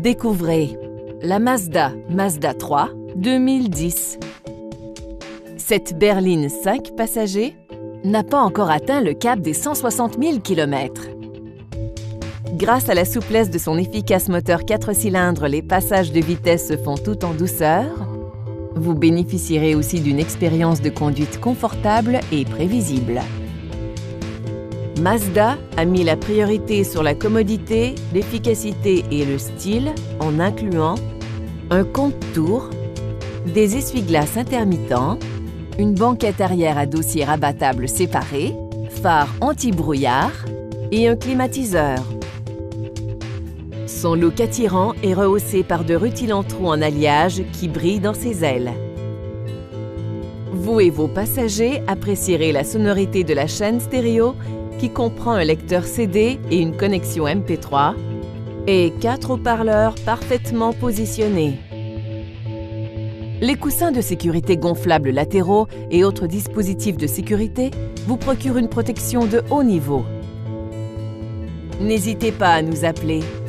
Découvrez la Mazda 3 2010. Cette berline 5 passagers n'a pas encore atteint le cap des 160 000 km. Grâce à la souplesse de son efficace moteur 4 cylindres, les passages de vitesse se font tout en douceur. Vous bénéficierez aussi d'une expérience de conduite confortable et prévisible. Mazda a mis la priorité sur la commodité, l'efficacité et le style en incluant un compte-tours, des essuie-glaces intermittents, une banquette arrière à dossier rabattable séparé, phare anti-brouillard et un climatiseur. Son look attirant est rehaussé par de rutilants trous en alliage qui brillent dans ses ailes. Vous et vos passagers apprécierez la sonorité de la chaîne stéréo qui comprend un lecteur CD et une connexion MP3 et 4 haut-parleurs parfaitement positionnés. Les coussins de sécurité gonflables latéraux et autres dispositifs de sécurité vous procurent une protection de haut niveau. N'hésitez pas à nous appeler.